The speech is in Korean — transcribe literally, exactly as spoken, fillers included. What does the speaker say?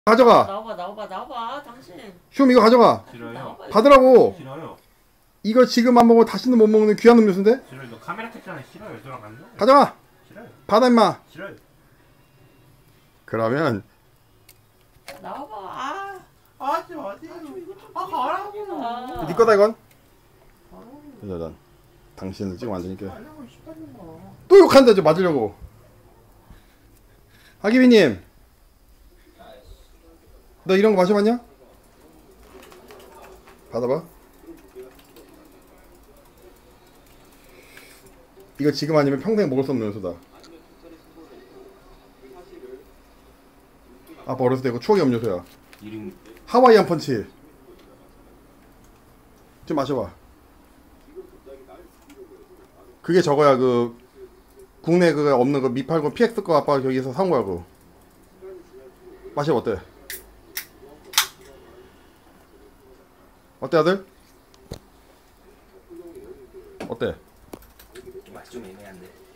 가져가. 나와봐 나와봐 나와봐 당신. 숑 이거 가져가. 싫어요. 나와봐. 받으라고. 싫어요. 이거 지금 안 먹으면 다시는 못 먹는 귀한 음료수인데? 싫어요. 너 카메라 켰잖아. 싫어요. 저랑 안 돼. 가져가. 싫어요. 받아 임마. 싫어요. 그러면 나와봐. 아. 하지 마세요. 아 가라고. 아. 네 거다 이건. 일단 당신을 지금 완전히 껴. 가라고 싶었는 거. 또 욕한다 저 맞으려고. 하기비님 너 이런 거 마셔봤냐? 받아봐. 이거 지금 아니면 평생 먹을 수 없는 음료수다. 아빠 어렸을 때 이거 추억의 음료수야. 이름 하와이안 펀치. 좀 마셔봐. 그게 저거야. 그 국내 그거 없는 그 미팔군 피엑스 거 아빠가 거기서 사온 거야. 그거 마셔봐. 어때? 어때 아들? 어때? 맛이 좀 애매한데.